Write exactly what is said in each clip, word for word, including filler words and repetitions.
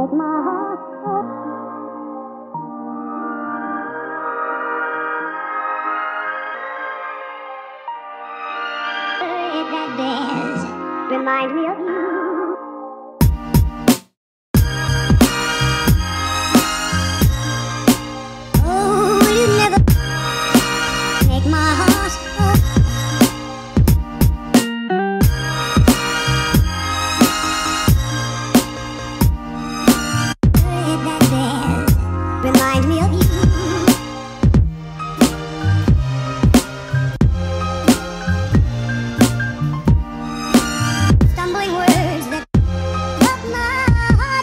make my heart stop. Hey, that dance reminds me of you. Oh, you never make my heart stop. Hey, that dance reminds me of you. Stumbling words that cut my heart,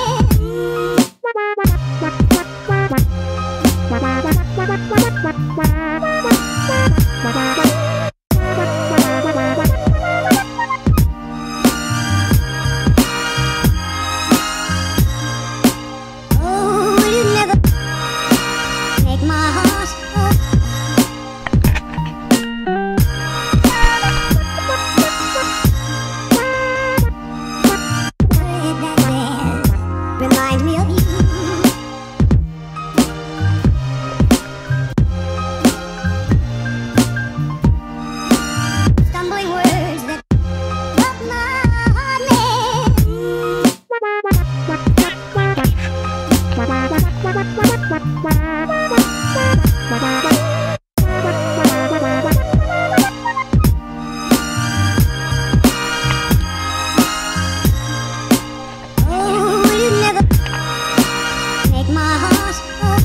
oh, you never make my heart stop. Hey, that dance reminds me of you. Stumbling words that cut my heart, oh, you never make my heart stop.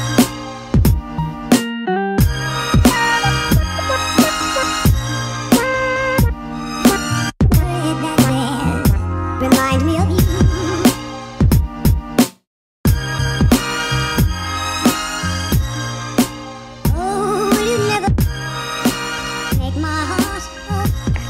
Hey, that dance reminds me of you. Oh, you never make my heart stop.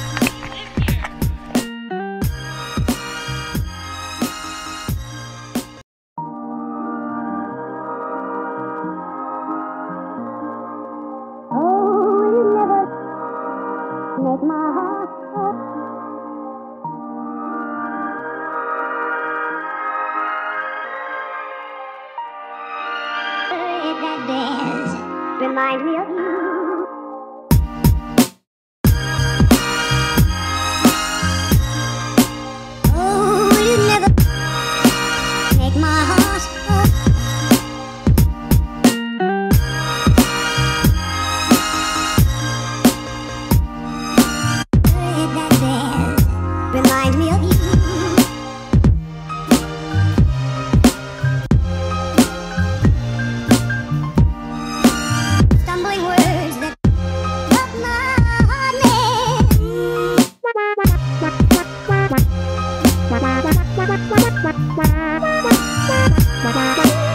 Oh, you never make my heart stop. Hey, that dance reminds me of you. Oh, you never make my heart stop. Hey, that dance reminds me of you. Stumbling words that cut my heart, man.